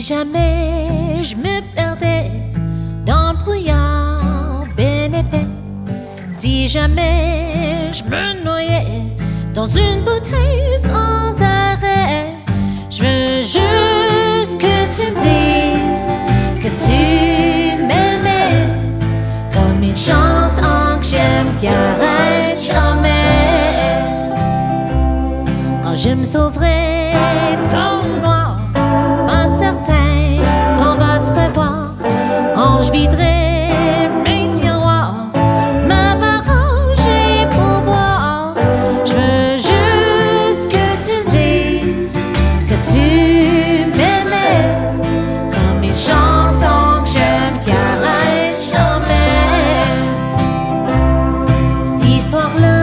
jamais je me perdais dans le brouillard ben épais, si jamais je me noyais dans une bouteille sans arrêt, je veux juste que tu me dises que tu m'aimais comme une chanson que j'aime qui arrête jamais. Quand je me sauverai dans le noir, pas certain qu'on va se revoir. Quand je viderai mes tiroirs, ma m'arranger pour boire, je veux juste que tu me dises que tu m'aimais comme une chanson que j'aime qui arrête jamais. Cette histoire-là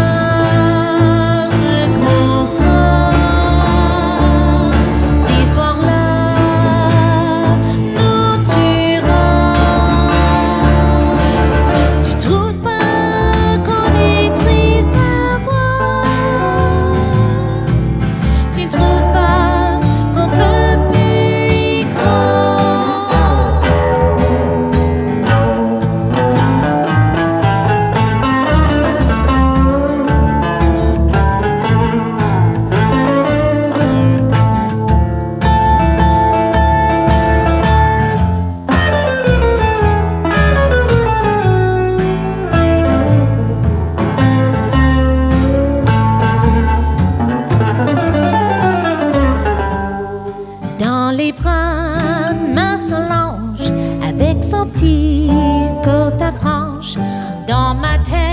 les bras de ma Solange avec son petit côte à frange dans ma tête.